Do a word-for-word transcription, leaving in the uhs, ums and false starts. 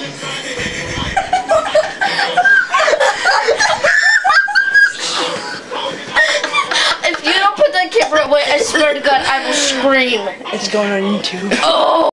If you don't put that camera away, I swear to God, I will scream. It's going on YouTube. Oh!